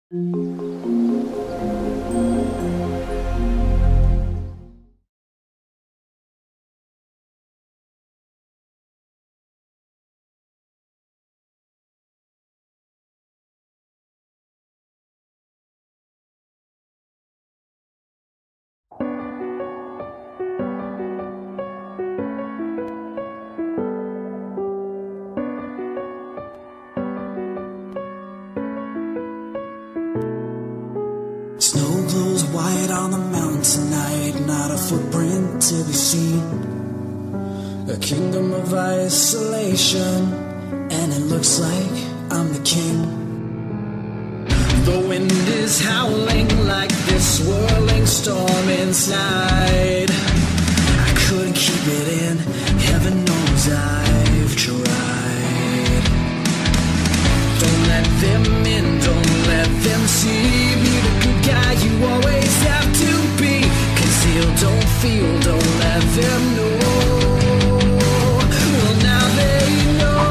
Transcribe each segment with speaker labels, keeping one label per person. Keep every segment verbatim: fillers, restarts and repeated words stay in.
Speaker 1: Snow glows white on the mountain tonight, not a footprint to be seen. A kingdom of isolation, and it looks like I'm the king. The wind is howling like this swirling storm inside. I couldn't keep it in, heaven knows I've tried. Don't let them in, don't let them see me, the good guy you always have to be. Conceal, don't feel, don't let them know. Well, now they know.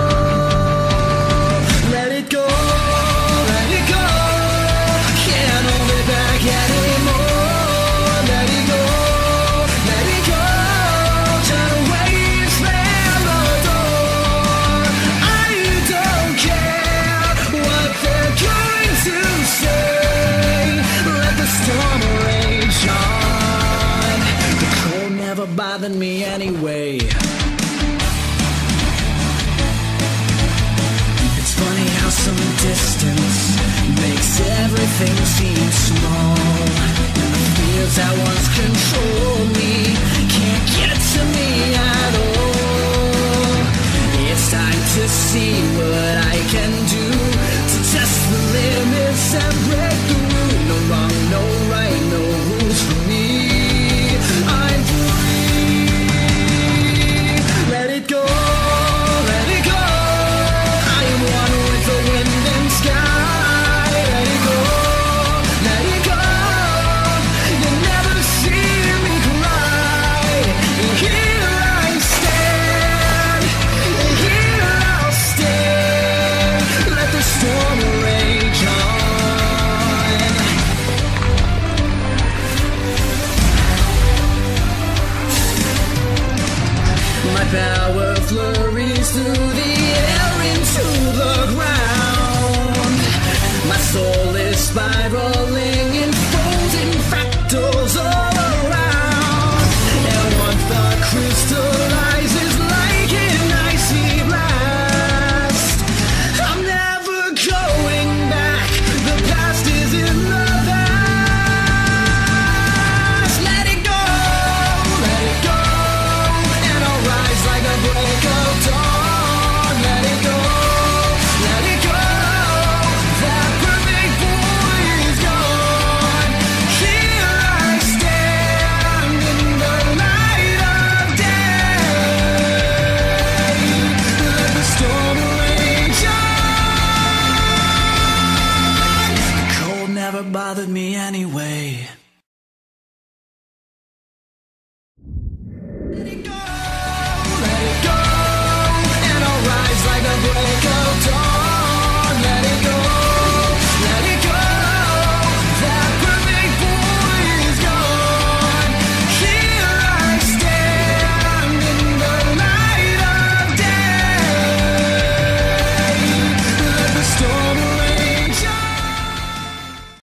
Speaker 1: Let it go, let it go. Can't hold it back anymore. Let it go, let it go. Turn away and slam the door. I don't care what they're going to say. Let the storm rage on. The cold never bothered me anyway. It's funny how some distance makes everything seem small. And the fears that once controlled me can't get to me at all. It's time to see what I can do to test the limits and break through. No wrong, no right, no rules for me. I'm free. Let it go, let it go. I am one with the wind and sky. Let it go, let it go. You'll never see me cry. And here I stand, and here I'll stand. Let the storm rage on. My power flurries through the air into the ground. My soul is spiraling in frozen fractals all around. And one thought crystallizes like an icy blast. I'm never going back. The past is in the past. Let it go, let it go. And I'll rise like a break of dawn. Let it go, let it go. That perfect boy is gone. Here I stand in the light of day. Let the storm rage on. The cold never bothered me anyway.